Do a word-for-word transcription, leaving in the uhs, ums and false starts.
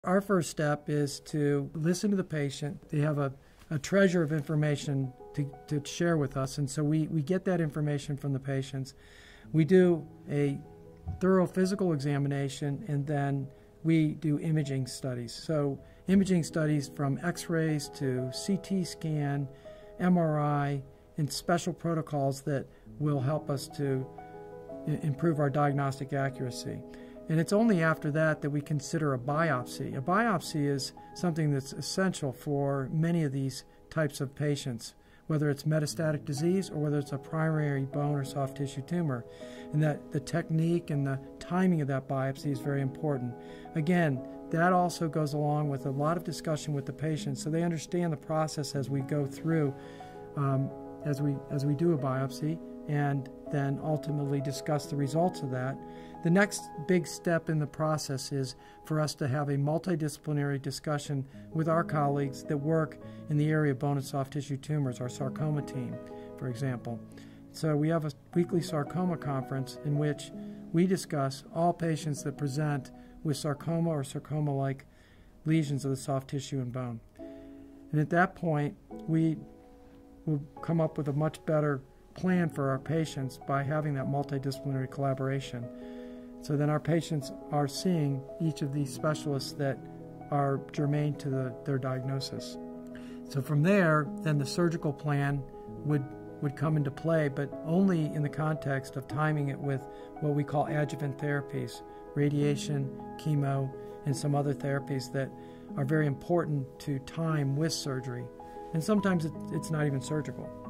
our first step is to listen to the patient. They have a, a treasure of information to, to share with us, and so we, we get that information from the patients. We do a thorough physical examination, and then we do imaging studies. So imaging studies from x-rays to C T scan, M R I, and special protocols that will help us to improve our diagnostic accuracy. And it's only after that that we consider a biopsy. A biopsy is something that's essential for many of these types of patients, whether it's metastatic disease or whether it's a primary bone or soft tissue tumor. And that the technique and the timing of that biopsy is very important. Again, that also goes along with a lot of discussion with the patient so they understand the process as we go through, um, as we, as we do a biopsy, and then ultimately discuss the results of that. The next big step in the process is for us to have a multidisciplinary discussion with our colleagues that work in the area of bone and soft tissue tumors, our sarcoma team, for example. So we have a weekly sarcoma conference in which we discuss all patients that present with sarcoma or sarcoma-like lesions of the soft tissue and bone. And at that point, we will come up with a much better plan for our patients by having that multidisciplinary collaboration. So then our patients are seeing each of these specialists that are germane to the, their diagnosis. So from there, then the surgical plan would, would come into play, but only in the context of timing it with what we call adjuvant therapies, radiation, chemo, and some other therapies that are very important to time with surgery. And sometimes it, it's not even surgical.